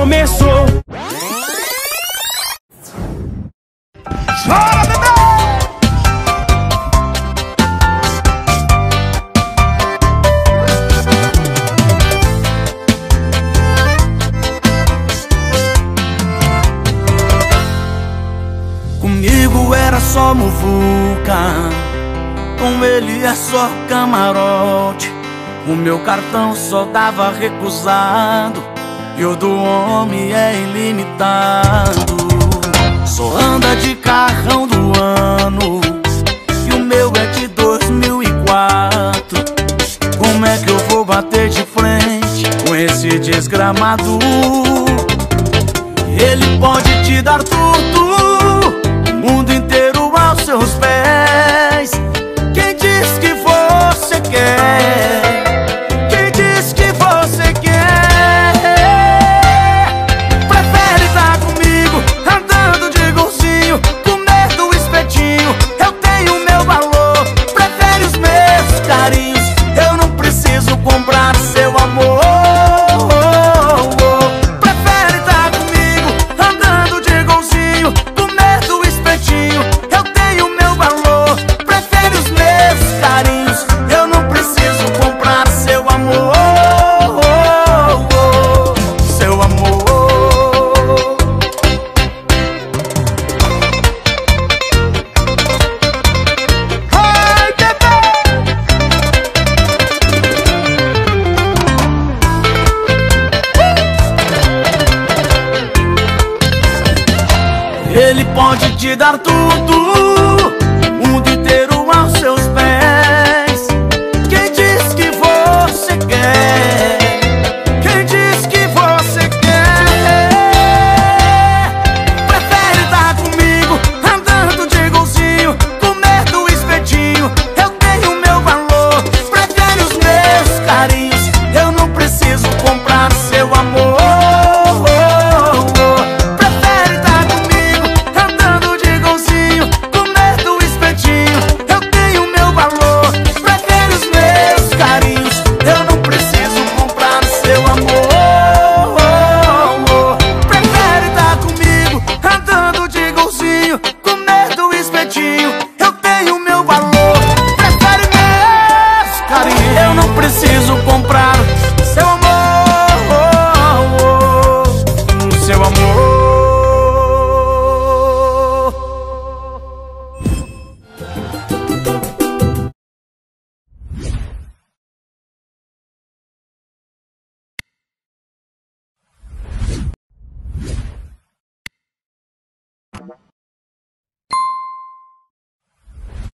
começou. Chora, bebê! Comigo era só muvuca, com ele é só camarote. O meu cartão só dava recusado e o do homem é ilimitado. Só anda de carrão do ano e o meu é de 2004. Como é que eu vou bater de frente com esse desgramado? Ele pode te dar tudo, o mundo inteiro aos seus pés. Quem diz que você quer? Quem diz que você quer? Prefere estar comigo andando de golzinho, comer do espetinho. Eu tenho meu valor. Prefere os meus carinhos, eu não preciso comprar seu amor. Prefere estar comigo andando de golzinho, comer do espetinho. Eu tenho meu valor. Prefere os meus carinhos, eu não preciso comprar seu amor. Seu amor. Ai, bebê! Ele pode te dar tudo, o mundo inteiro aos seus pés. Quem diz que você quer? Quem diz que você quer? Prefere estar comigo andando de golzinho, comer do espetinho. Eu tenho meu valor. Prefere os meus carinhos, eu não preciso comprar seu amor. Prefere estar comigo andando de golzinho, comer do espetinho. Eu tenho meu valor. Prefere os meus carinhos, eu não preciso comprar seu amor. Prefere estar comigo andando de golzinho, comer do espetinho. Eu tenho meu valor. Prefere meus carinhos, eu não preciso comprar seu amor. Seu amor.